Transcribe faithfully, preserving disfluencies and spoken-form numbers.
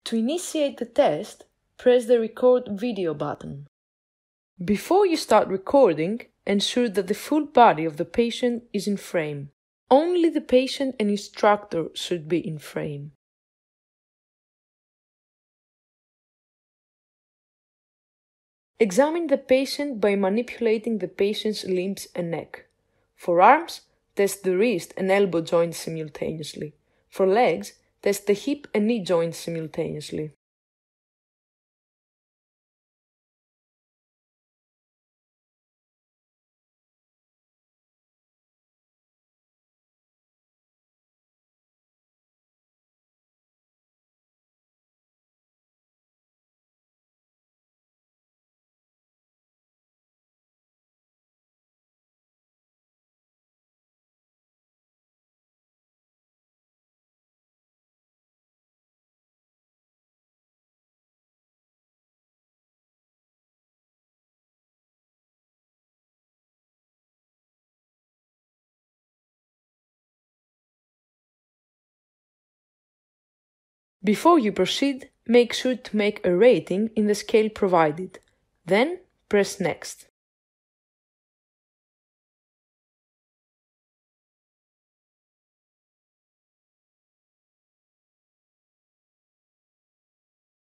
To initiate the test, press the Record Video button. Before you start recording, ensure that the full body of the patient is in frame. Only the patient and instructor should be in frame. Examine the patient by manipulating the patient's limbs and neck. For arms, test the wrist and elbow joints simultaneously. For legs, test the hip and knee joints simultaneously. Before you proceed, make sure to make a rating in the scale provided. Then, press Next.